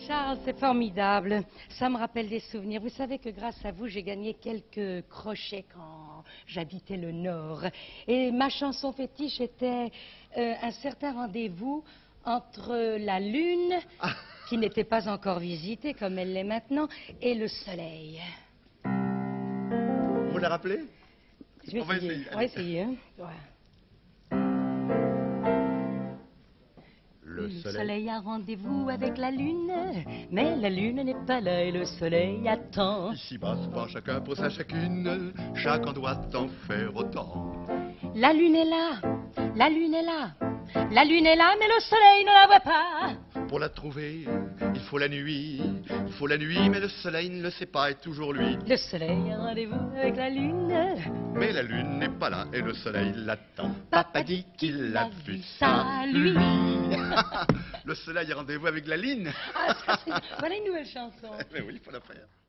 Charles, c'est formidable. Ça me rappelle des souvenirs. Vous savez que grâce à vous, j'ai gagné quelques crochets quand j'habitais le Nord. Et ma chanson fétiche était un certain rendez-vous entre la Lune, qui n'était pas encore visitée comme elle l'est maintenant, et le Soleil. Vous la rappelez? On va essayer. On va essayer, hein? Ouais. Le soleil a rendez-vous avec la lune, mais la lune n'est pas là et le soleil attend. Ici-bas, souvent chacun pour sa chacune, chacun doit en faire autant. La lune est là, la lune est là, la lune est là, mais le soleil ne la voit pas. Pour la trouver, il faut la nuit, mais le soleil ne le sait pas, et toujours lui. Le soleil a rendez-vous avec la lune, mais la lune n'est pas là et le soleil l'attend. Papa dit qu'il a vu ça, lui. Le soleil a rendez-vous avec la lune. Ah, ça, voilà une nouvelle chanson. Mais oui, il faut la faire.